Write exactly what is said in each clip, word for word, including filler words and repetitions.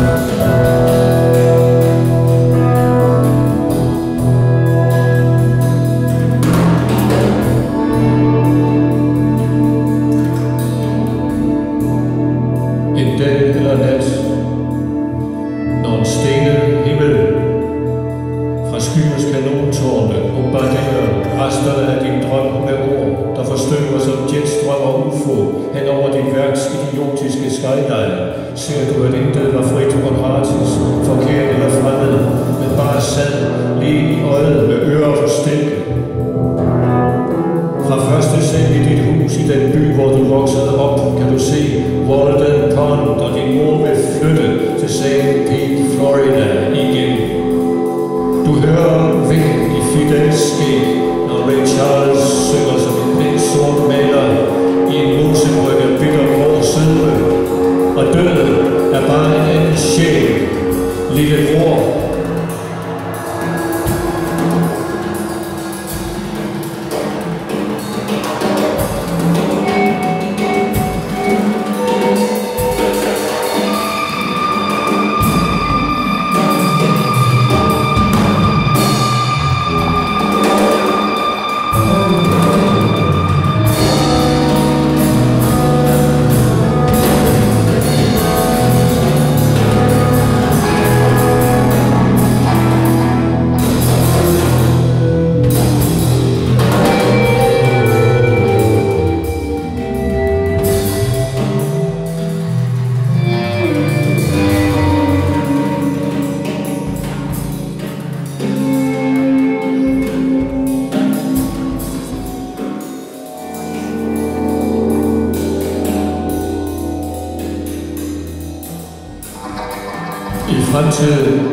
Fremtiden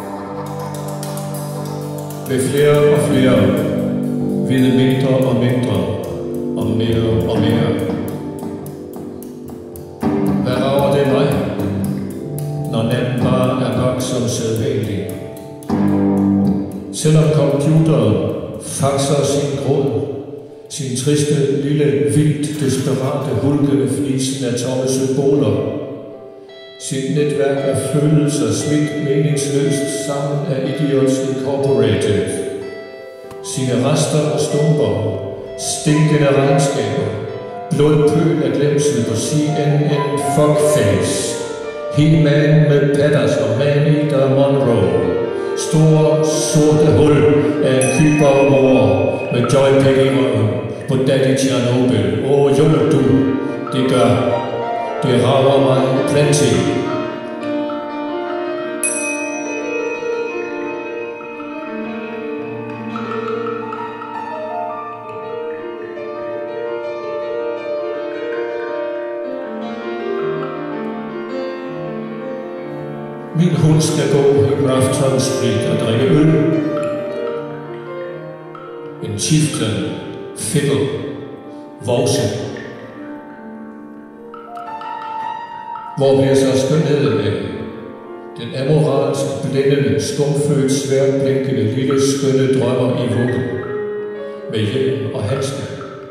vil flere og flere vide mindre og mindre og mere og mere. Hvad rager det mig, når natten bare er nok som sædvanlig? Selvom computeren faxer sin gråd, sin triste, lille, vildt, desperate, hulkende flisen af tomme symboler, sit netværk af følelser smidt meningsløst sammen af Idiots Incorporated. Sine rester og stumper, stinkende regnskaber, blodpøl af glemsel på C N N fuckface. He-Man med Patters og Man-Eater Monroe. Store, sorte hul af en kybermor med joypad i røven på Daddy Chernobyl. Åh, oh, hjælp du, det gør. Det rager mig plenty. Min hund skal gå i Grafton Street og drikke øl. En chieftain, fiddle, vokse. Hvor bliver så skønheden af? Den amoralsk blændende, skumfødt, sværblinkende, lille skønne drømmer i vuggen. Med hjelm og handske.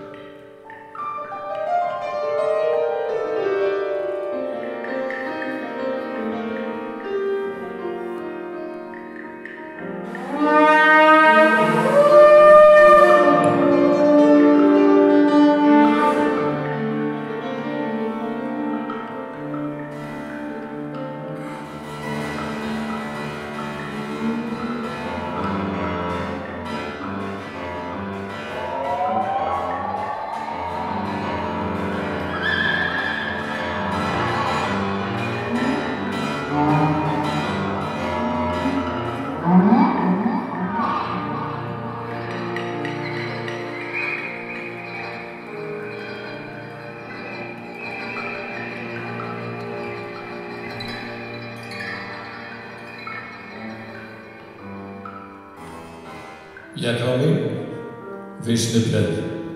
Jeg kom ind, visne blad.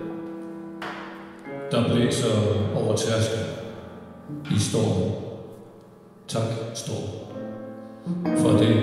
Der blæser over tærsken i stormen. Tak, storm, for det.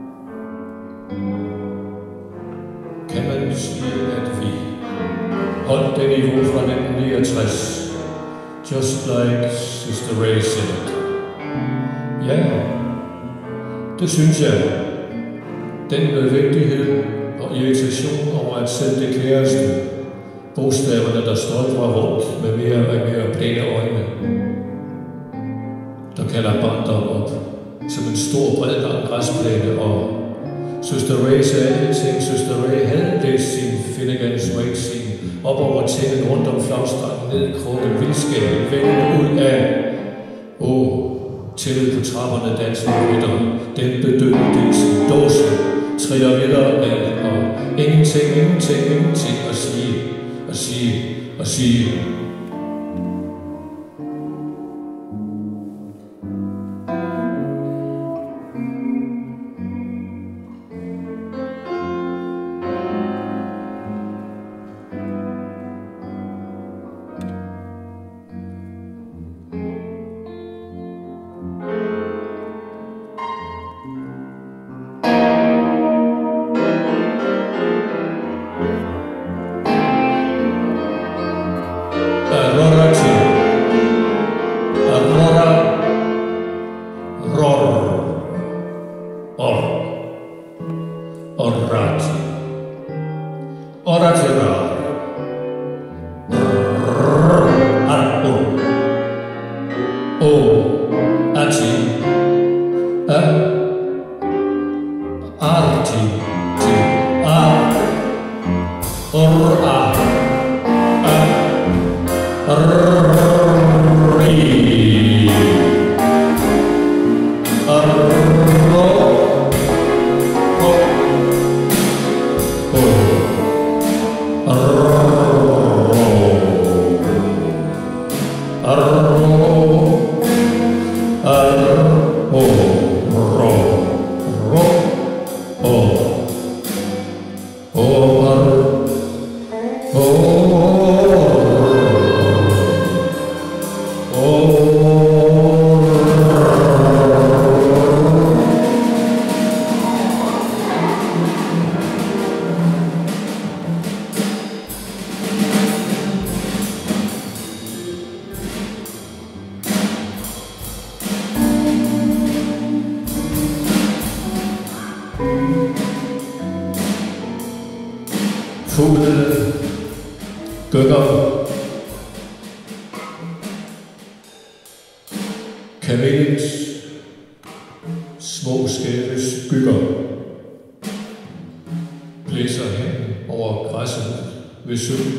Kan man sige, at vi holdt det niveau fra nitten niogtres. Just like Sister Ray said. Ja, det synes jeg. Den nødvendighed og irritation over at selv det kæreste, bogstaverne, der stoltrer rundt med mere og mere pæne øjne, der kalder barndom op som en stor, bred, lang græsplæne, og Søster Ray sagde alting. Søster Ray havde læst sin Finnegans Wake scene op over tænden rundt om flagstangen, ned i krukken, vildskabet, vendt ud af åh, tættet på trapperne dansende rytter, den bedøvende sin dåse, triller videre ned, og ingenting, ingenting, ingenting at sige, at sige, at sige. Fuglene gynger, kamelens små skæve skygger blæser hen over græsset ved søen.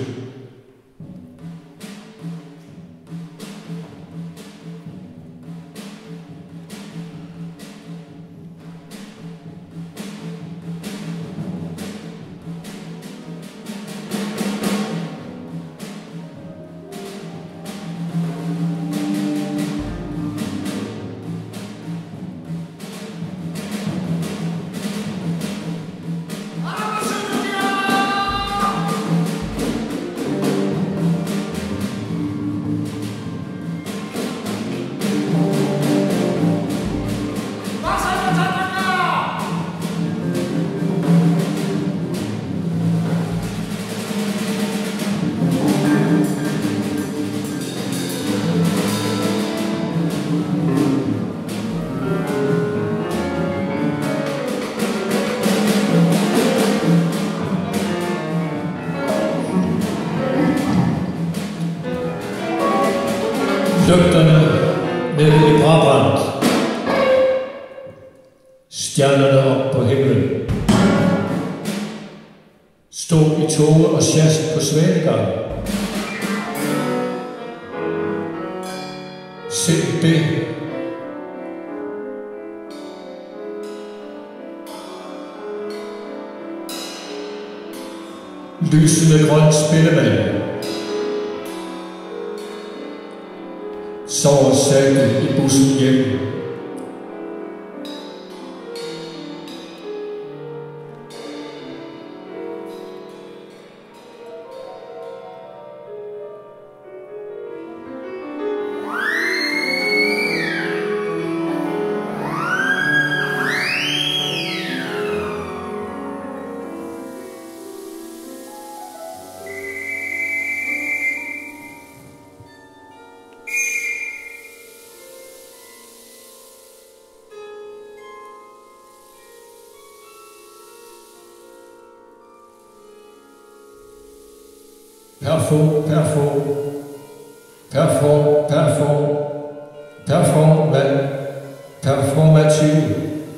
Lygterne nede i Brabrand, stjernerne op på himlen, stod i toge og sjask på Svanegang. Se det. Lysende grøn spillemand sover satte i bussen hjem. Perfo, perfo, perfo, perfo, performa, performativ,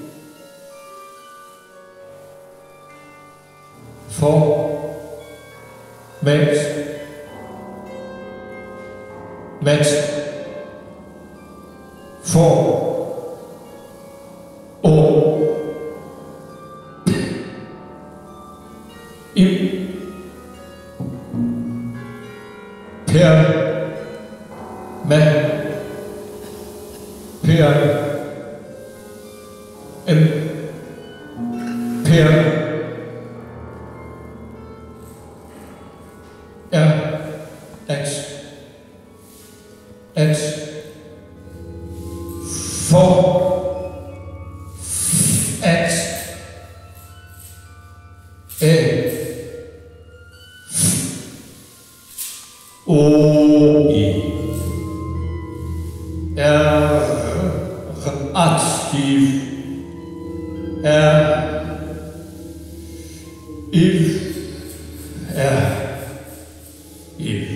for, mat, mat, for, og, i, per, mand, per, em, per, er, at, at, for, at, af, o, i, er, aktiv, er, if, er, if.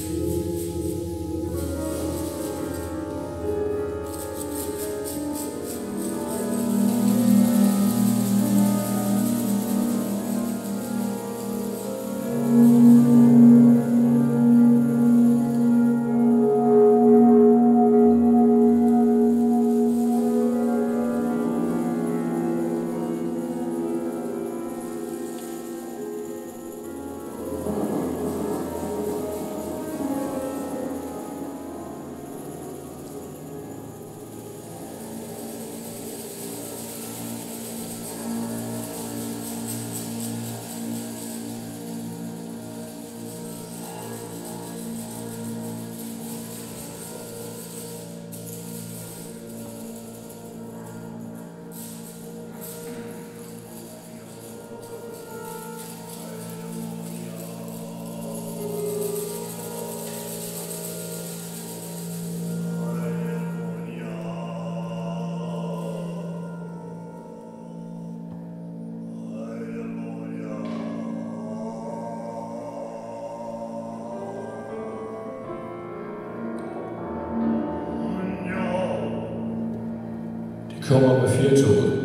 Kommer med firetoget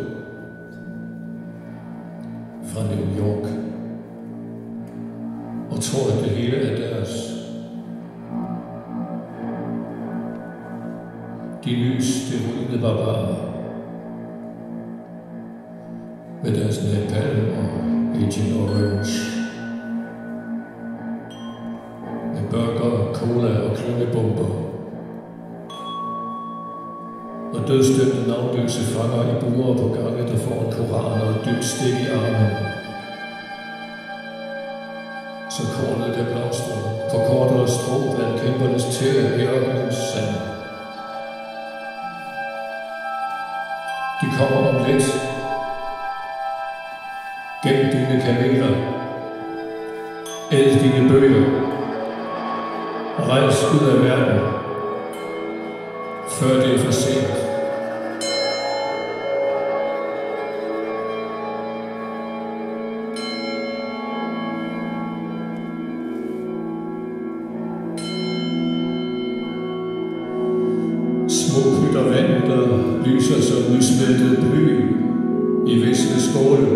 fra New York og tror, at det hele er deres. De lys, det rullede barbarer med deres napalm og Agent Orange, med burger, cola og klyngebomber og dødsdømte navnløse fanger i buer på gange, der får en koran og et dybt stik i armen. Så kornet der blomstrer på kortere strå blandt kæmpernes tæer i ørkenens sand. De kommer om lidt. Gem dine kameler. Æd dine bøger. Og rejs ud af verden, før det er for sent. Små pytter vand, der lyser som nysmeltet bly i visne skåle.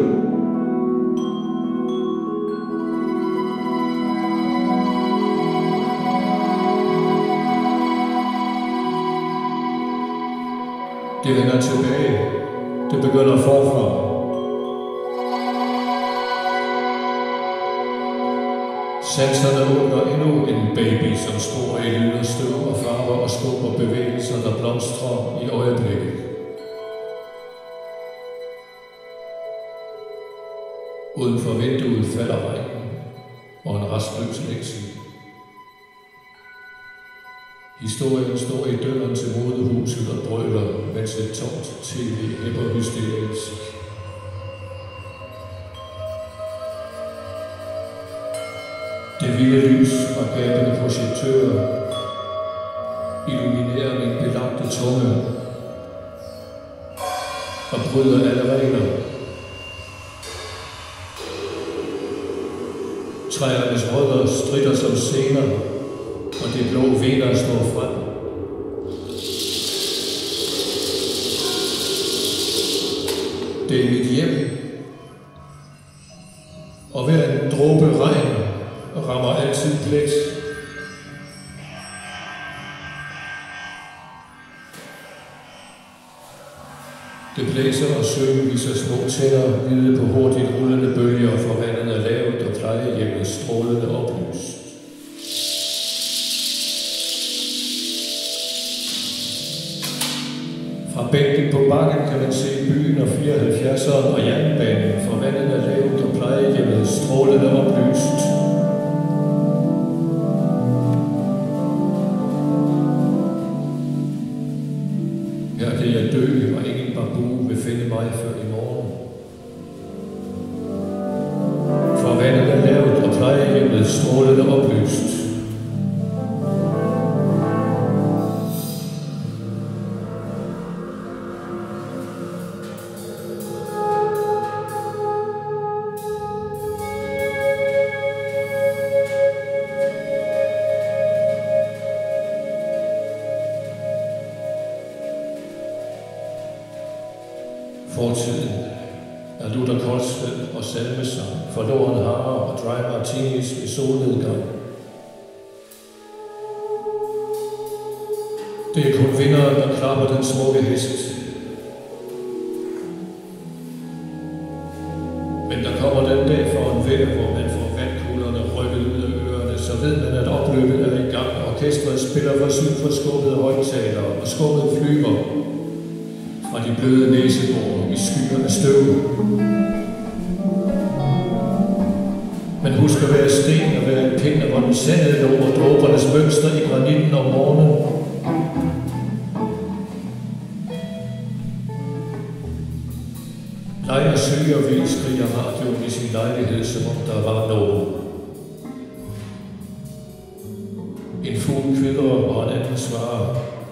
Det vender tilbage. Det begynder forfra. Sanserne åbner endnu en baby, som står i lyd og støv og farver og skub og bevægelser, der blomstrer i øjeblikket. Uden for vinduet falder regnen og en rastløs længsel. Historien står i døren til modehuset og brøler, mens et tomt tv hæpper hysterisk. Det vilde lys fra gabende projektører illuminerer min belagte tunge og bryder alle regler. Træernes rødder stritter som scener, og det blå vinder står frem. Det er mit hjem, og hver en dråbe regn rammer altid plet. Det blæser og søen viser små tænder, hvide på hurtigt rullende bølger, for vandet er lavt og plejehjemmet strålende oplyst. Fra bænken på bakken kan man se byen og fireoghalvfjerdseren og jernbanen, for vandet er lavt og plejehjemmet strålende oplyst. Her kan jeg dø, og ingen babu vil finde mig før i morgen. For vandet er lavt og plejehjemmet strålende oplyst. Fortiden er Luther Koldsved og salmesang, forloren harer og dry martinis ved solnedgang. Det er kun vinderen, der klapper den smukke hest. Men der kommer den dag for en vejr, hvor man får vandkuglerne rykket ud af ørerne, så ved man, at opløbet er i gang. Orkestret spiller for syn for skubbede højtalere, og skubbet flyver fra de bløde næsebor i skyer af støv. Man husker hver sten og hver pind, hvor den sandede lå, og dråbernes mønster i granitten om morgenen. Lejer søger vil skriger radioen i sin lejlighed, som om der var noget. En fugl kvidrer, og en anden svarer.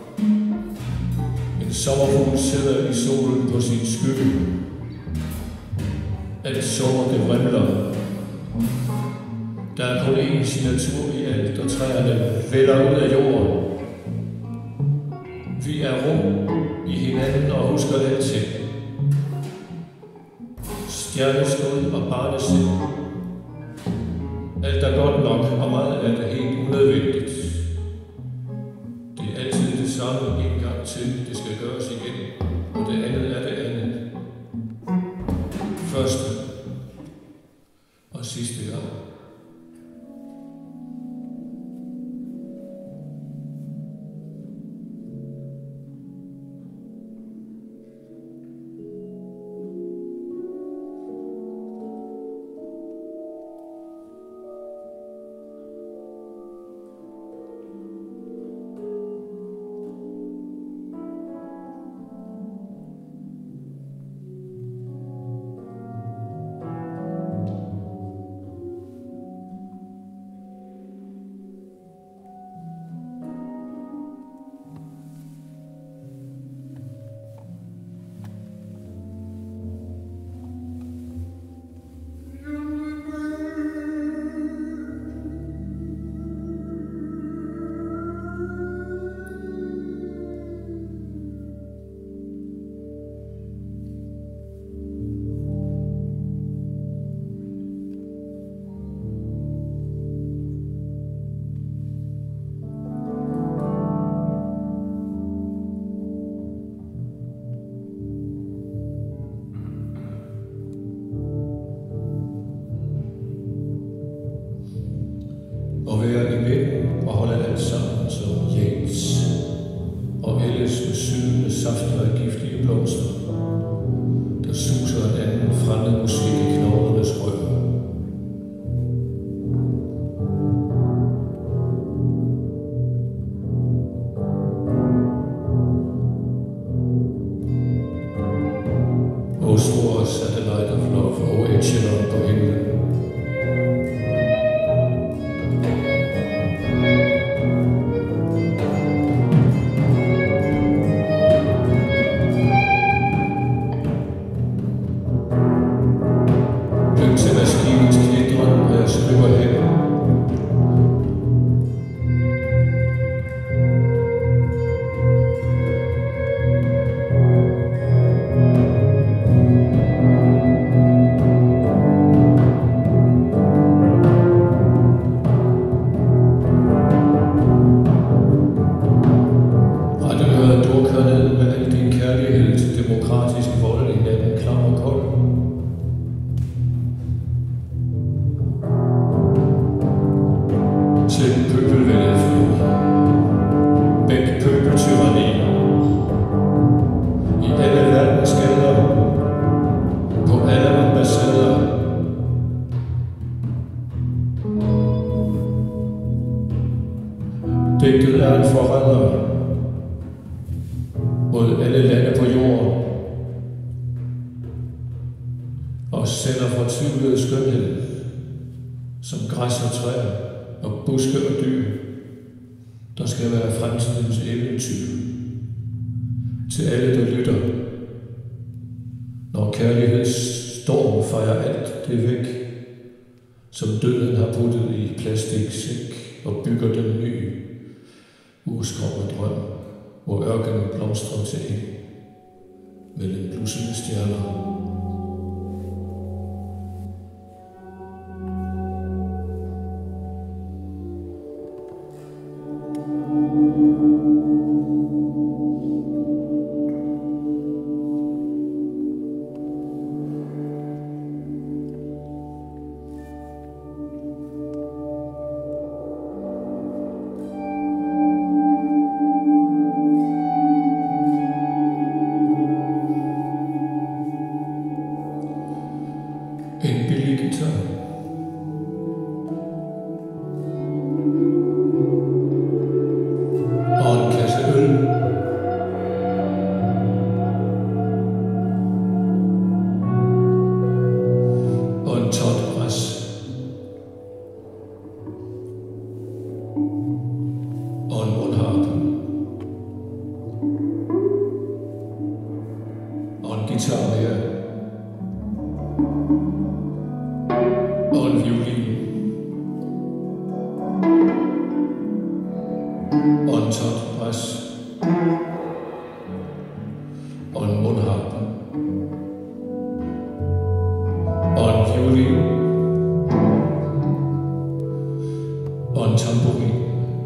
En sommerfugl sidder i solen på sin skygge. Alt sommer det vrimler. Der er kun én signatur i alt, og træerne vælder ud af jorden. Vi er rum i hinanden og husker alting. Stjerneskud og barnesind. Alt er godt nok, og meget af det helt unødvendigt. Det er altid det samme en gang til, det skal gøres igen, og det andet er det andet. Første og sidste gang. Og være i midten og holde alt sammen som Jens, og ellers med sydende safter af giftige blomster, der suser en anden fremmed musik i knoglernes rør. O store satellite of love, o echelon på himlen. den pøbelvælde flod. Væk pøbeltyranni. I alle verdens gader, på alle ambassader. Digtet er en forræder mod alle lande på jorden, og sender fortvivlet skønhed, som græs og træer og buske og dyr, der skal være fremtidens eventyr. Til alle, der lytter, når kærlighedsstorm fejrer alt det væk, som døden har puttet i plastiksæk og bygger den ny, uskromme drøm, hvor ørkenen blomstrer til ind mellem blussende stjerner. En billig guitar. Og en kasse øl. Og en tot græs. Og en mundharpe. Og en guitar mere. Og en violin. Og en tot bræs. Og en mundharpe. Og en violin. Og en tamburin.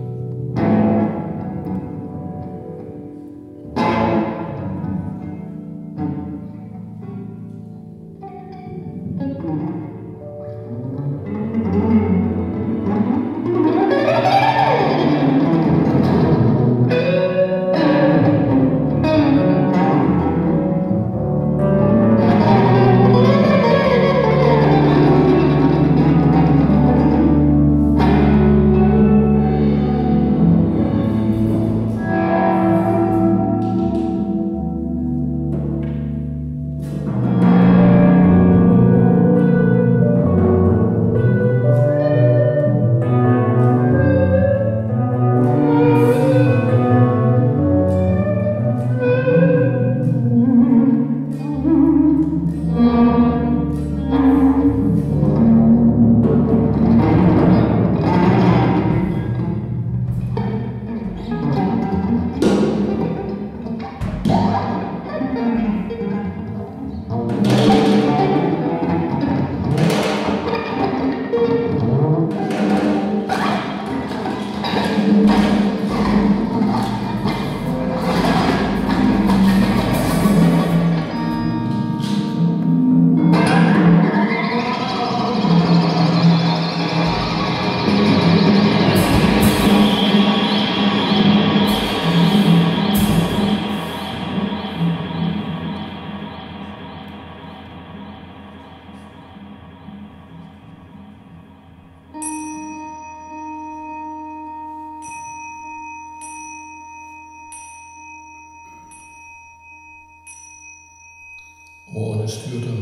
Ordene styrter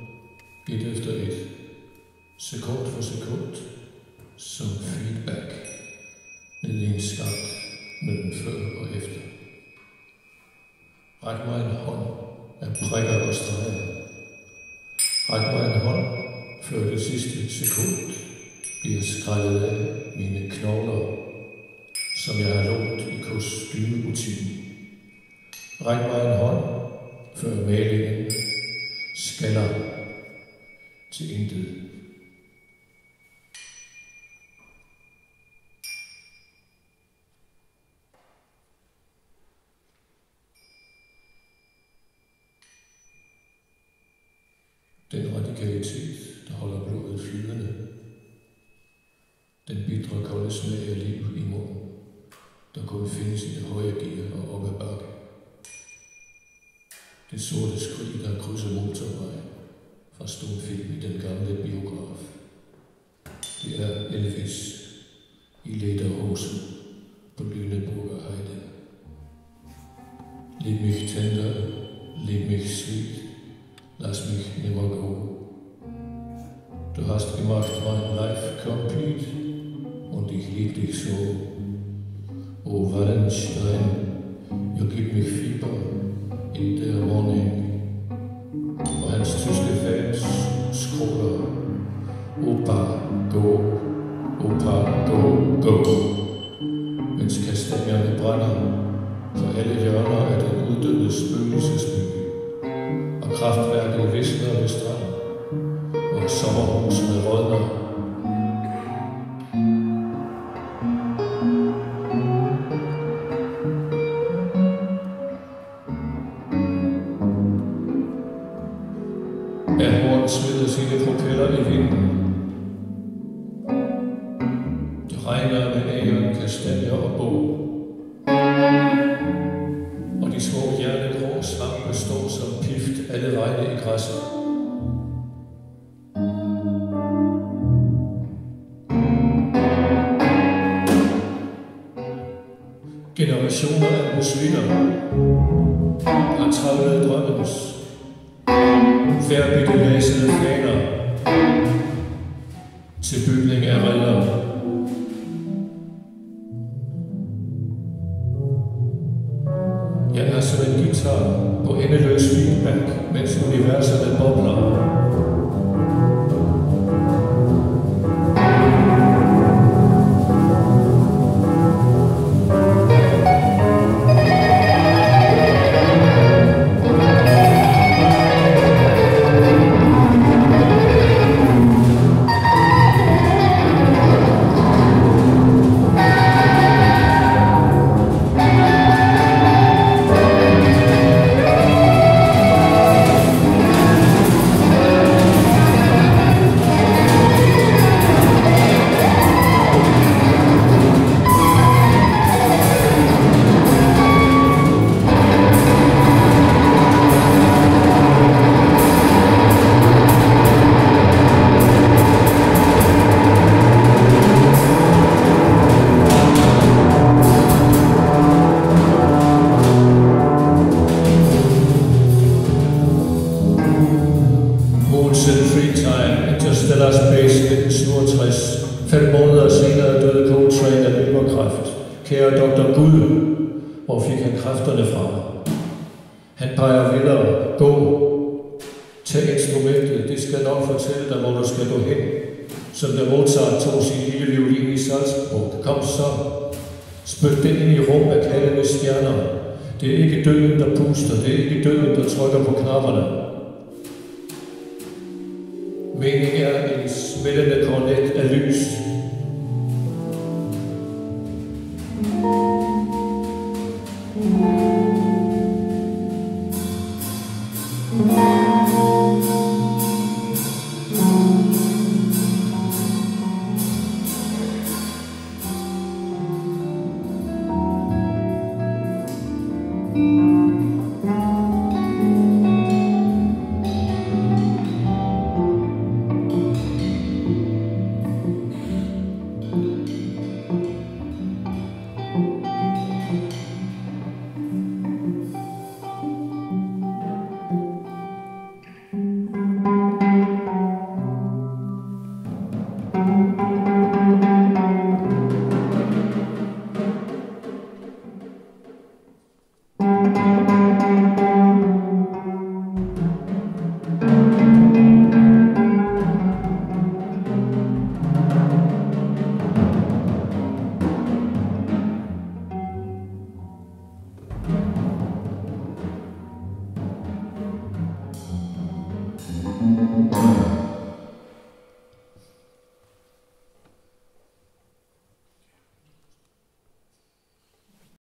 et efter et, sekund for sekund, som feedback ned i en skakt mellem før og efter. Ræk mig en hånd af prikker og streger. Ræk mig en hånd, før det sidste sekund bliver skrællet af mine knogler, som jeg har lånt i kostymebutikken. Ræk mig en hånd, før malingen skaller til intet. Den radikalitet, der holder blodet flydende, den bitre bitre kolde smag af liv i munden, der kun findes i det høje gear og op ad bakke. Det sorte skrig, der krydser motorvejen fra stumfilm i den gamle biograf. Det er Elvis i lederhosen på Lüneburger Heide. Lieb mich tender, lieb mich sweet, lass mich nimmer gå. Du hast gemacht mein life complete und ich lieb dich so. O Wallenstein, jo gib mich Fieber in der morning. Og hans tyske fans skråler, Opa, go, Opa, go, go. Mens kastanjerne brænder for alle hjørner af den uddøde spøgelsesby, og kraftværket visner ved stranden, og sommerhusene rådner. Horn smider sine propeller i vinden. Det regner med æren, kastanjer og bog. Og de små hjernegrå svampe står som pift alle vegne i græsset. Generationer af muslimer har travlet drømmens færdigbelæsede faner til bygning af riller. Jeg er som en guitar på endeløs feedback, mens universerne bobler. Interstellar Space nitten syvogtres. Fem måneder senere døde Coltrane af leverkræft. Kære doktor Gud, hvor fik han kræfterne fra? Han peger videre. Gå. Tag instrumentet. Det skal nok fortælle dig, hvor du skal gå hen. Som da Mozart tog sin lille violin i Salzburg. Kom så. Spyt det ind i rum af kaldende stjerner. Det er ikke døden, der puster. Det er ikke døden, der trykker på knapperne. Mening er en smeltende kornet af lys. Mm-hmm.